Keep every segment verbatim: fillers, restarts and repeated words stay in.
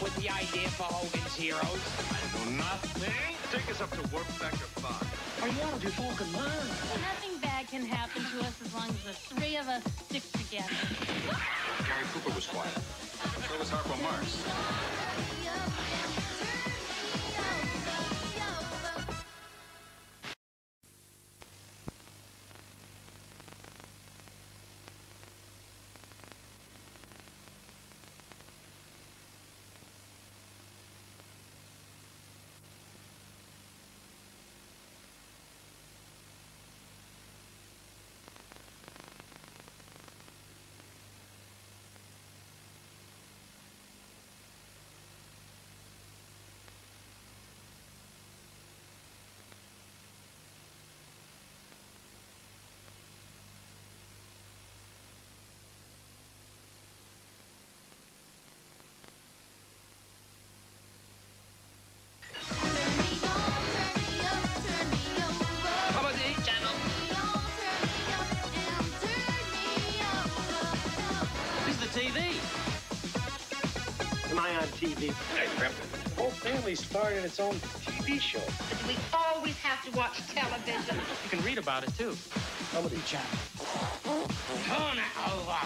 with the idea for Hogan's Heroes? I know nothing. Take us up to Warp Factor five. Are you out of your fucking mind? Nothing bad can happen to us as long as the three of us stick together. Gary Cooper was quiet. So was Harpo Marx. T V. Am I on T V? Hey, Captain. The whole family started its own T V show. We always have to watch television. You can read about it, too. Comedy Channel. Turn it over.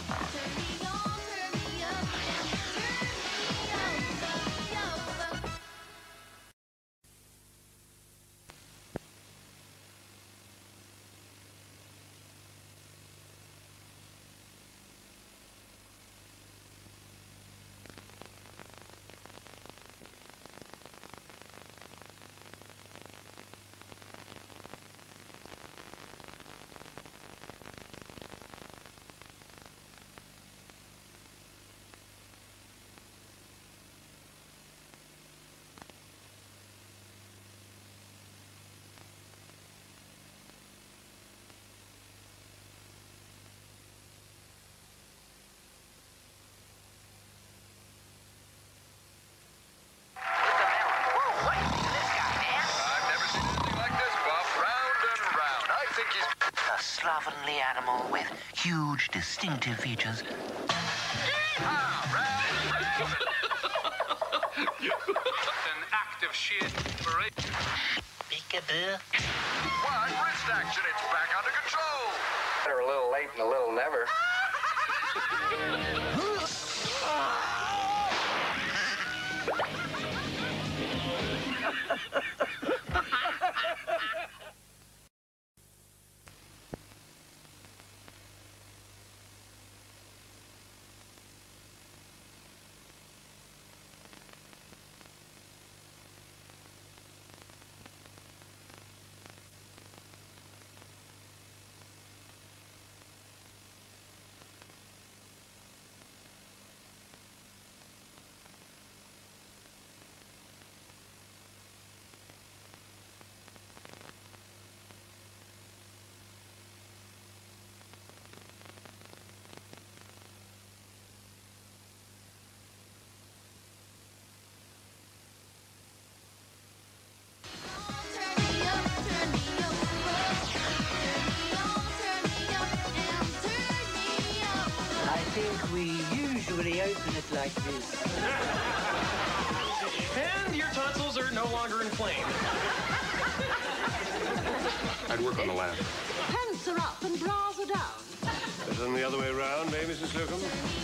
Slovenly animal with huge, distinctive features. An act of sheer inspiration. Peekaboo. Why, wrist action, it's back under control. Better a little late and a little never. I think we usually open it like this. And your tonsils are no longer inflamed. I'd work on the lamp. Pants are up and bras are down. Better than the other way around, eh, Missus Slocum?